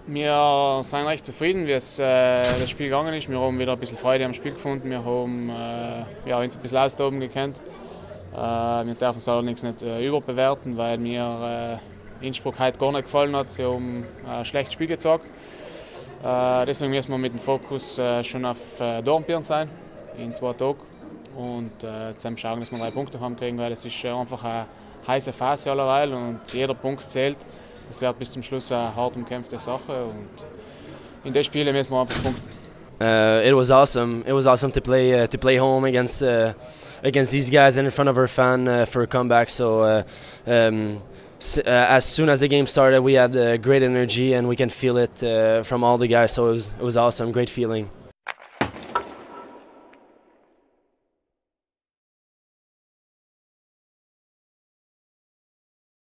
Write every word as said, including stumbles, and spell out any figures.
Wir sind recht zufrieden, wie es, äh, das Spiel gegangen ist. Wir haben wieder ein bisschen Freude am Spiel gefunden. Wir haben äh, ja, uns ein bisschen austoben gekannt. Äh, wir dürfen es allerdings nicht äh, überbewerten, weil mir äh, Innsbruck heute gar nicht gefallen hat. Sie haben ein schlechtes Spiel gezeigt. Äh, deswegen müssen wir mit dem Fokus äh, schon auf äh, Dornbirn sein, in zwei Tagen. Und äh, zusammen schauen, dass wir drei Punkte haben kriegen, weil es ist äh, einfach eine heiße Phase allerweil und jeder Punkt zählt. Es wird bis zum Schluss eine hart umkämpfte Sache und in den Spielen müssen wir einfach punkten. Uh, it was awesome. It was awesome to play uh, to play home against uh, against these guys and in front of our fan uh, for a comeback. So uh, um, s uh, as soon as the game started, we had uh, great energy and we can feel it uh, from all the guys. So it was it was awesome, great feeling.